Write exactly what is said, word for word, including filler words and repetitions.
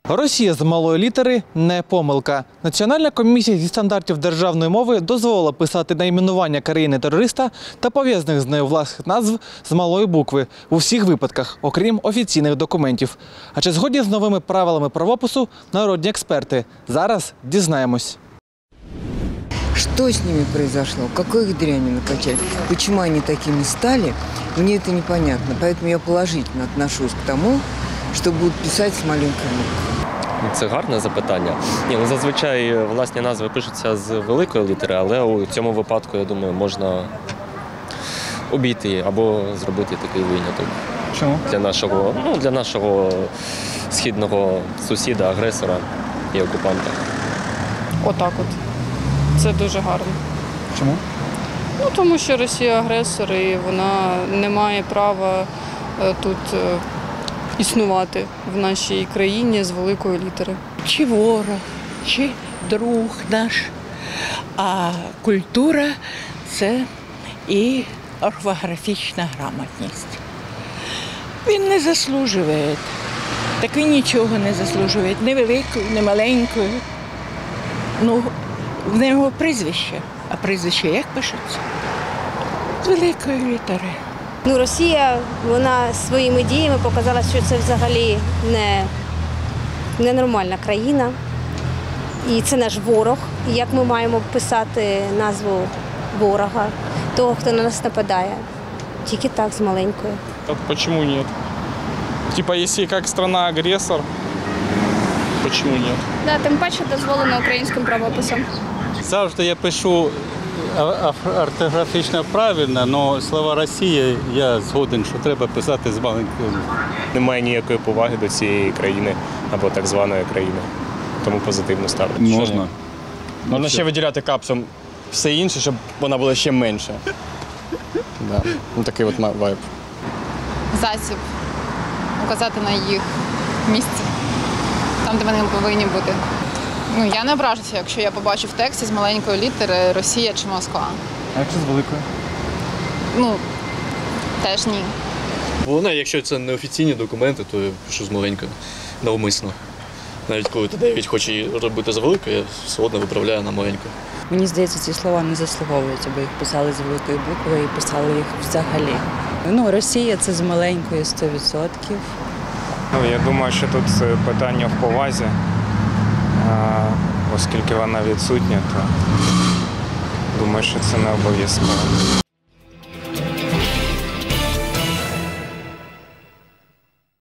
Росія з малої літери – не помилка. Національна комісія зі стандартів державної мови дозволила писати найменування країни-терориста та пов'язаних з нею власних назв з малої букви у всіх випадках, окрім офіційних документів. А чи згодні з новими правилами правопису народні експерти? Зараз дізнаємось. Что с ними произошло? Какой их дрянь они накачали? Почему они такими стали? Мне это непонятно. Поэтому я положительно отношусь к тому, что будут писать с маленькой буквы. Це гарне запитання. Ні, ну, зазвичай власні назви пишуться з великої літери, але у цьому випадку, я думаю, можна обійти або зробити такий виняток. Чому? Для нашого, ну, для нашого східного сусіда, агресора і окупанта. Отак от. Це дуже гарно. Чому? Ну, тому що Росія агресор і вона не має права е, тут е, існувати в нашій країні з великої літери. Чи ворог, чи друг наш, а культура – це і орфографічна грамотність. Він не заслужує, так він нічого не заслужує, ні великою, ні маленькою. Ну, в нього прізвище, а прізвище як пишеться? З великої літери. Ну, Росія, вона своїми діями показала, що це взагалі не, не нормальна країна. І це наш ворог. І як ми маємо писати назву ворога, того, хто на нас нападає? Тільки так, з маленькою. Почему нет? Типа, если как страна-агрессор, почему нет? Да, тим паче дозволено українським правописом. Завжди я пишу орфографічно правильно, але слова «Росія» я згоден, що треба писати з маленькою. Немає ніякої поваги до цієї країни або так званої країни, тому позитивно ставлю. Можна. Можна ще виділяти капсом все інше, щоб вона була ще менше. Да. Ну, такий от вайб. Засіб указати на їх місце, там, де вони повинні бути. Ну, я не ображуся, якщо я побачу в тексті з маленької літери Росія чи Москва. А якщо з великої? Ну, теж ні. Головне, якщо це не офіційні документи, то я пишу з маленької, навмисно. Навіть коли Т дев'ять хоче робити з великої, я все одно виправляю на маленьку. Мені здається, ці слова не заслуговують, аби їх писали з великої букви і писали їх взагалі. Ну, Росія – це з маленької сто відсотків. Ну, я думаю, що тут питання в повазі, оскільки вона відсутня, то думаю, що це не обов'язково.